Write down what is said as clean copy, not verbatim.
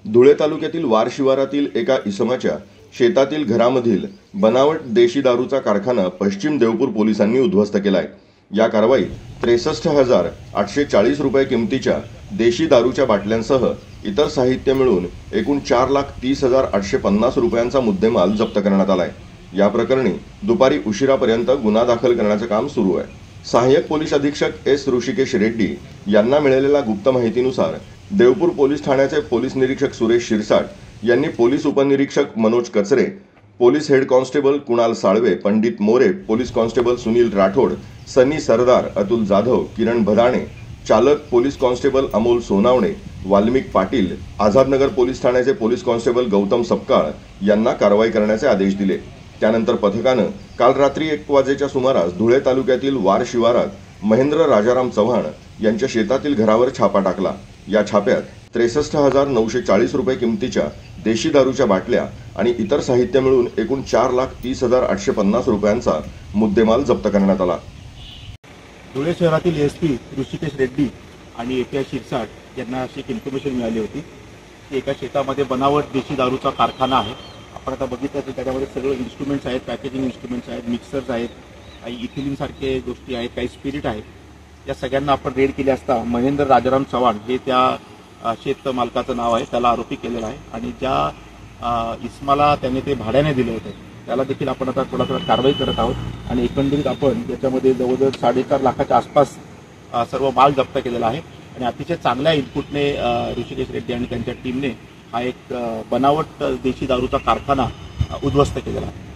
धुळे तालुक्यातील वार शिवारातील एका इसमाच्या शेतातील घरामधील बनावट देशी दारूचा कारखाना पश्चिम देवपूर पोलिसांनी उद्ध्वस्त केलाय। या कारवाईत 63,840 रुपये किमतीच्या देशी दारूच्या बाटल्यांसह इतर साहित्य मिळून एकूण 4,30,850 रुपयांचा मुद्देमाल जप्त करण्यात आलाय। या प्रकरणी दुपारी उशिरापर्यंत गुन्हा दाखल करण्याचे काम सुरू आहे। सहाय्यक पोलीस अधीक्षक एस ऋषिकेश रेड्डी यांना मिळालेल्या गुप्त माहितीनुसार देवपूर पोलीस ठाण्याचे पोलीस निरीक्षक सुरेश शिरसाट यांनी पोलीस उपनिरीक्षक Manoj Kachare, police head constable Kunal Salve, Pandit More, police constable Sunil Rathod, Sunny Sardar, Atul Jadhav, Kiran Bhadane, चालक police constable Amol Sonawane, Valmik Patil, Azadnagar police ठाण्याचे पोलीस कॉन्स्टेबल गौतम सपकाळ यांना कारवाई करण्याचे आदेश दिले। त्यानंतर पथकानं काल रात्री 1 वाजेच्या सुमारास धुळे तालुक्यातील वार शिवारात महेंद्र राजाराम चव्हाण यांच्या शेतातील घरावर छापा टाकला। या छाप्यात 63,940 रुपये किमतीच्या देशी दारूच्या बाटल्या आणि इतर साहित्य मिळून एकूण 4,30,850 रुपयांचा मुद्देमाल जप्त करण्यात आला। धुळे शहरातील एसपी ऋषिकेश रेड्डी आणि एपीआय शिरसाट यांना अशी एक इन्फॉर्मेशन मिळाली होती की एका शेतामध्ये बनावट देशी दारूचा कारखाना आहे। आपण आता बघितलं तर त्याच्यामध्ये सगळे इन्स्ट्रुमेंट्स आहेत, पॅकेजिंग इन्स्ट्रुमेंट्स आहेत, मिक्सर्स आहेत, काही इथिलीन सारखे गोष्टी आहेत, काही स्पिरिट आहेत। या सगळ्यांना आपण रेड केले असता महेंद्र राजाराम चव्हाण हे त्या शेत मालकाचं नाव आहे, त्याला आरोपी केलेला आहे आणि ज्या इस्माला त्याने ते भाड्याने दिले होते त्याला देखील आपण आता थोडा कारवाई करत आहोत आणि एकंदरीत आपण त्याच्यामध्ये जवळजवळ 4.5 लाखाच्या आसपास सर्व माल जप्त केलेला आहे आणि अतिशय चांगल्या इनपुटने ऋषिकेश रेड्डी आणि त्यांच्या टीमने हा एक बनावट देशी दारूचा कारखाना उद्ध्वस्त केलेला आहे।